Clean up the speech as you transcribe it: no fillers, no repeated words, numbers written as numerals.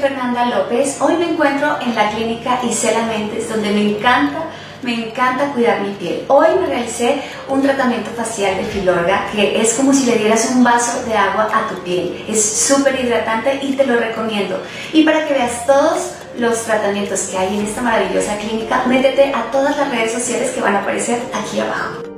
Fernanda López. Hoy me encuentro en la clínica Isela Méndez, donde me encanta cuidar mi piel. Hoy me realicé un tratamiento facial de Filorga, que es como si le dieras un vaso de agua a tu piel. Es súper hidratante y te lo recomiendo. Y para que veas todos los tratamientos que hay en esta maravillosa clínica, métete a todas las redes sociales que van a aparecer aquí abajo.